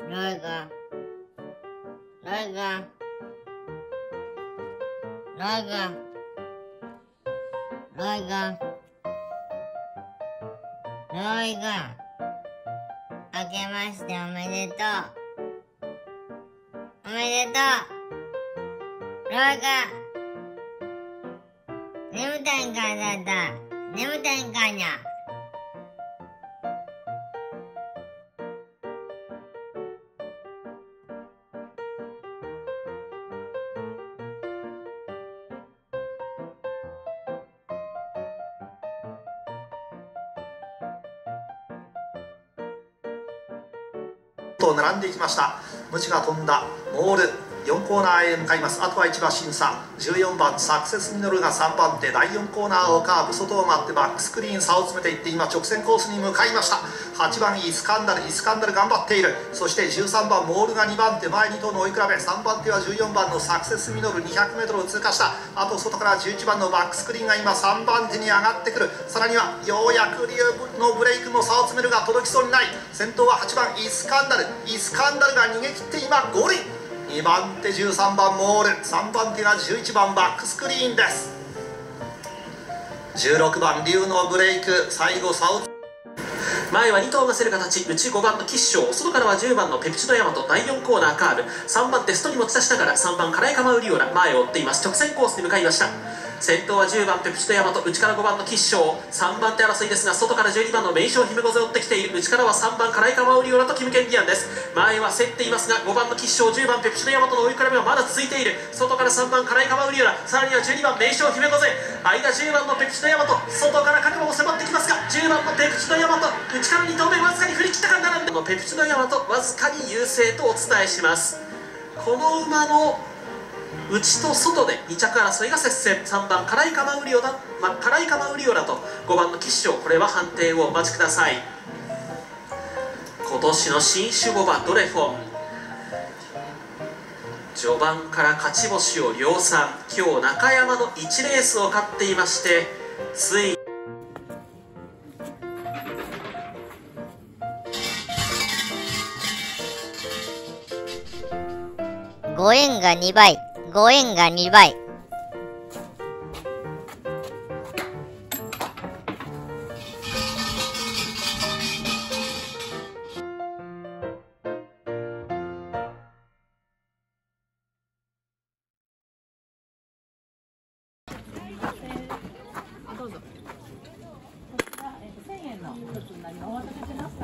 Raga, Raga, Raga, Raga, Raga。明けましておめでとう。おめでとう。Raga。眠たいんかいだった。眠たいんかいな。 と並んでいきました。ムチが飛んだモール4コーナーへ向かいます。あとは1馬審査14番サクセスミノルが3番手、第4コーナーをカーブ外を回ってバックスクリーン差を詰めていって今直線コースに向かいました。8番イスカンダル頑張っている。そして13番モールが2番手、前2頭の追い比べ、3番手は14番のサクセスミノル 200m を通過した。あと外から11番のバックスクリーンが今3番手に上がってくる。さらにはようやくリュウのブレイクの差を詰めるが届きそうにない。先頭は8番イスカンダルが逃げ切って今ゴールイン。2番手13番モール、3番手が11番バックスクリーンです。16番リュウのブレイク、最後差を前は2頭が競る形、内5番の吉祥、外からは10番のペプチドヤマト、第4コーナーカーブ、3番手ストに持ち出しながら3番カライカマウリオラ、前を追っています。直線コースに向かいました。先頭は10番ペプチドヤマト、内から5番の吉祥、3番手争いですが外から12番の名将姫御瀬追ってきている。内からは3番カライカマウリオラとキムケンディアンです。前は競っていますが5番の吉祥、10番ペプチドヤマトの追い比べはまだ続いている。外から3番カライカマウリオラ、さらには12番名将姫御瀬、間10番のペプチドヤマト、外からカネマも迫ってきますが10番のペプチドヤマト、内から2頭目わずかに振り切ったか並んでのペプチドヤマトわずかに優勢とお伝えします。この馬の内と外で2着争いが接戦。3番カライカマウリオラと5番の吉祥、これは判定をお待ちください。今年の新種牡馬ドレフォン、序盤から勝ち星を量産、今日中山の1レースを勝っていまして、つい 5円が2倍、5円が2倍。 どうぞ。こちら、1000円の一つになりお待たせしました。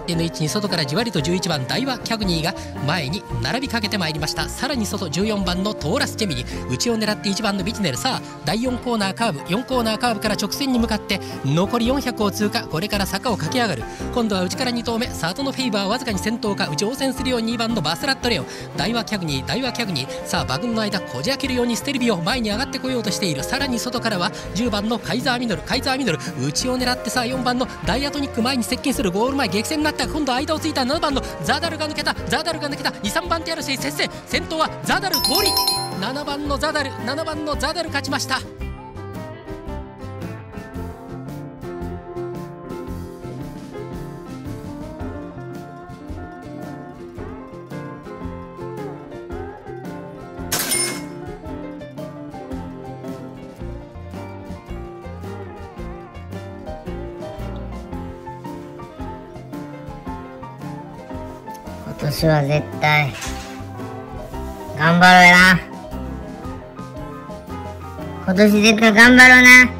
定の位置に外からじわりと11番ダイワキャグニーが前に並びかけてまいりました。さらに外14番のトーラスチェミニ、内を狙って1番のビチネル。さあ第4コーナーカーブ、4コーナーカーブから直線に向かって残り400を通過。これから坂を駆け上がる。今度は内から2頭目、サートのフェイバーわずかに先頭か。乗船するように2番のバスラットレオ、ダイワキャグニー、ダイワキャグニー。さあ馬群の間こじ開けるようにステルビオ前に上がってこようとしている。さらに外からは10番のカイザーミノル、カイザーミノル内を狙って、さあ4番のダイアトニック前に接近する。ゴール前激戦になった。今度は間をついた7番のザダルが抜けた、ザダルが抜けた。2、3番手争い接戦、先頭はザダル通り。7番のザダル、7番のザダル勝ちました。 今年は絶対頑張ろうな。今年絶対頑張ろうな。